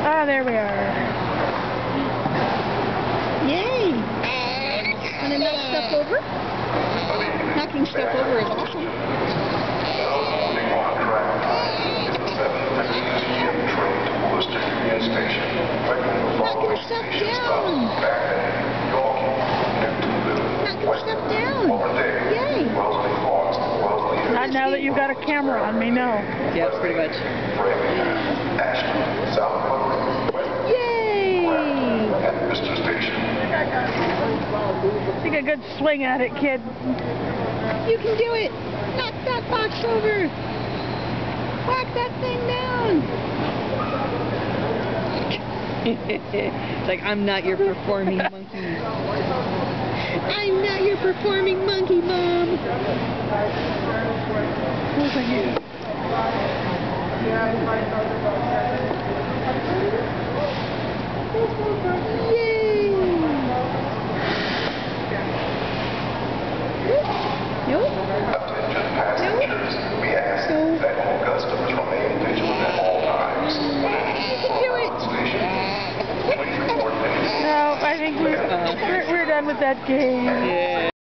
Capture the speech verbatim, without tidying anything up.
Ah, there we are. Yay! Want to knock stuff over? Knocking stuff over is awesome. Knocking stuff down! Knocking stuff down! Yay! Not now that you've got a camera on me, no. Yeah, pretty much. Yay! Take a good swing at it, kid. You can do it! Knock that box over! Whack that thing down! It's like, I'm not your performing monkey. I'm not your performing monkey, Mom! Oh, thank you. Yay! Nope. Passengers, we ask No. that all customers remain vigilant at all times. You can do it! Please report any No, I think we're, we're, we're done with that game. Yeah.